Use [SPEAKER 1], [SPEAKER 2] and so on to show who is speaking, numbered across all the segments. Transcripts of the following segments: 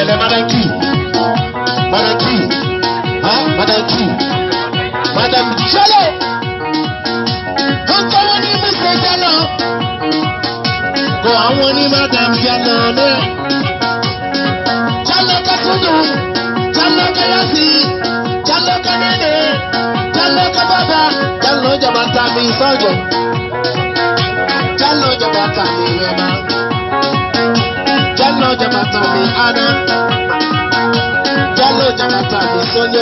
[SPEAKER 1] Pẹ̀lẹ́ Madam Q. Madam Q. Madam Q. Madam Jalo. Kọ́kọ́ wọn ní Mr. Jalo. Kọ́ àwọn ní Madam Jalo náà. Jalo Kasudu. Jalo Kayasi. Jalo Kanene. Jalo Kababa. Jalo Jabata mi sọ́jọ́. Jalo Jabata mi Wema. Jalo Jabata mi Ana. Jalo Jabata mi Sonia.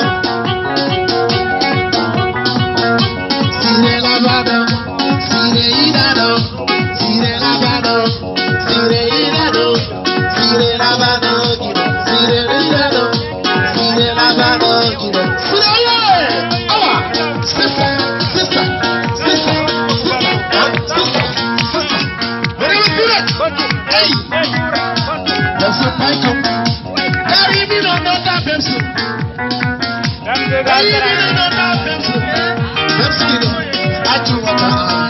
[SPEAKER 1] Sire Lavado, Sire Idado, Sire Lavado, Sire Idado, Sire Lavado, Sire Idado, Sire Lavado, Sire Awa, sister, sister, sister, sister. Very good. Hey, that's a Paiko. Carry me no that Pepsi. Carry me no that Pepsi. Pepsi, I do what I